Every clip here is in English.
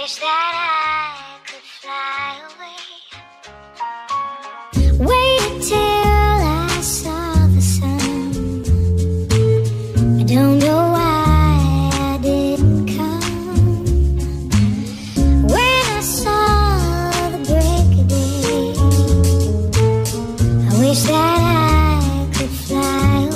wish that I could fly away. Wait till I saw the sun. I don't know why I didn't come. When I saw the break of day, I wish that I could fly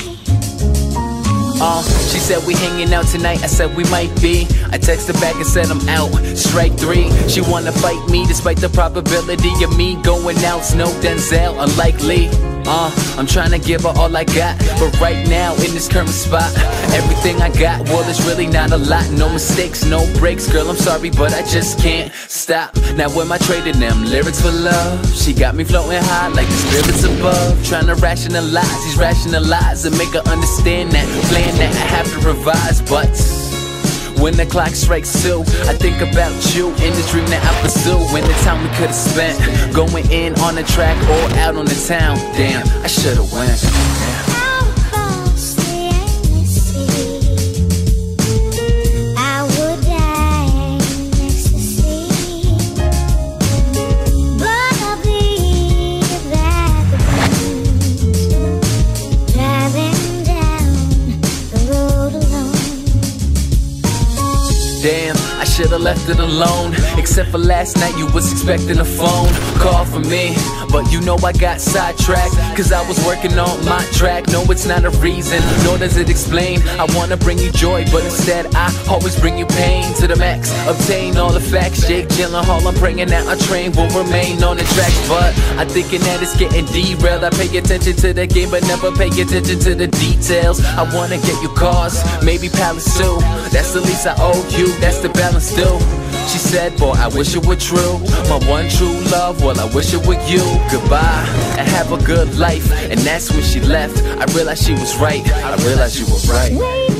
away. She said we hanging out tonight, I said we might be. I texted back and said I'm out, strike three. She wanna fight me despite the probability of me going out's no Denzel, unlikely. I'm trying to give her all I got, but right now in this current spot, everything I got, well it's really not a lot. No mistakes, no breaks, girl I'm sorry but I just can't stop. Now am I trading them lyrics for love? She got me floating high like the spirits above, trying to rationalize these rationalize and make her understand that plan that I have to revise. But when the clock strikes 2, I think about you in the dream that I pursue. In the time we could've spent going in on the track or out on the town. Damn, I should've went. Out across the endless sea, I would die in ecstasy. But I believe that the winds driving down the road alone. Damn, I should've left it alone. Except for last night you was expecting a phone call from me, but you know I got sidetracked, cause I was working on my track. No, it's not a reason, nor does it explain. I wanna bring you joy, but instead I always bring you pain to the max. Obtain all the facts, Jake Gyllenhaal, I'm bringing out a train will remain on the tracks. But I'm thinking that it's getting derailed. I pay attention to the game but never pay attention to the details. I wanna get you cars, maybe Palace too. That's the least I owe you, that's the balance due. She said, boy, I wish it were true. My one true love, well, I wish it were you. Goodbye, and have a good life. And that's when she left. I realized she was right. I realized you were right.